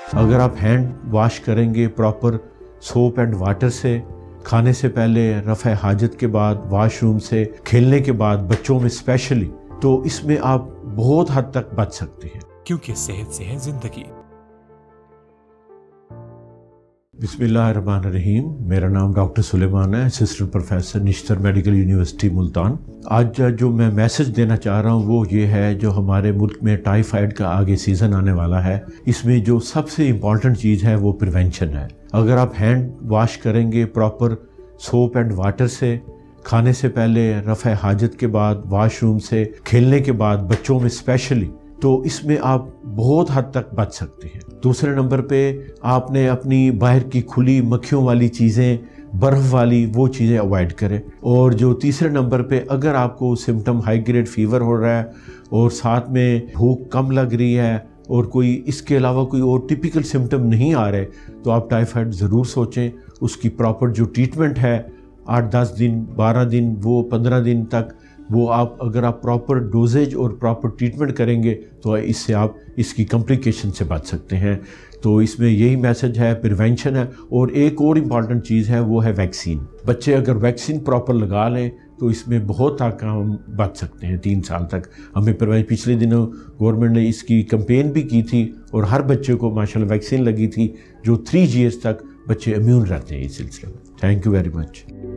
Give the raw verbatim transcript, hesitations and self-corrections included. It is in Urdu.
اگر آپ ہینڈ واش کریں گے پراپر سوپ اینڈ واٹر سے، کھانے سے پہلے، رفع حاجت کے بعد، واش روم سے، کھیلنے کے بعد، بچوں میں اسپیشلی، تو اس میں آپ بہت حد تک بچ سکتے ہیں، کیونکہ صحت سے ہے زندگی۔ بسم اللہ الرحمن الرحیم۔ میرا نام ڈاکٹر سلیمان ہے، assistant professor Nishtar medical university Multan. آج جو میں میسج دینا چاہ رہا ہوں وہ یہ ہے، جو ہمارے ملک میں ٹائیفائڈ کا آگے سیزن آنے والا ہے، اس میں جو سب سے امپورٹنٹ چیز ہے وہ پریونشن ہے۔ اگر آپ ہینڈ واش کریں گے پراپر سوپ اینڈ واٹر سے، کھانے سے پہلے، رفع حاجت کے بعد، واش روم سے، کھیلنے کے بعد، بچوں میں اسپیشلی، تو اس میں آپ بہت حد تک بچ سکتے ہیں۔ دوسرے نمبر پہ آپ نے اپنی باہر کی کھلی مکھیوں والی چیزیں، برف والی وہ چیزیں اوائڈ کریں۔ اور جو تیسرے نمبر پہ اگر آپ کو سمٹم ہائی گریڈ فیور ہو رہا ہے اور ساتھ میں بھوک کم لگ رہی ہے اور کوئی اس کے علاوہ کوئی اور ٹپیکل سمٹم نہیں آ رہے، تو آپ ٹائیفائڈ ضرور سوچیں۔ اس کی پراپر جو ٹریٹمنٹ ہے، آٹھ دس دن، بارہ دن، وہ پندرہ دن تک، وہ آپ اگر آپ پراپر ڈوزیج اور پراپر ٹریٹمنٹ کریں گے تو اس سے آپ اس کی کمپلیکیشن سے بچ سکتے ہیں۔ تو اس میں یہی میسج ہے، پریونشن ہے۔ اور ایک اور امپورٹنٹ چیز ہے، وہ ہے ویکسین۔ بچے اگر ویکسین پراپر لگا لیں تو اس میں بہت تک ہم بچ سکتے ہیں تین سال تک۔ ہمیں پچھلے دنوں گورنمنٹ نے اس کی کمپین بھی کی تھی اور ہر بچے کو ماشاءاللہ ویکسین لگی تھی، جو تھری ایئرس تک بچے امیون رہتے ہیں اس سلسلے میں۔ Thank you very much.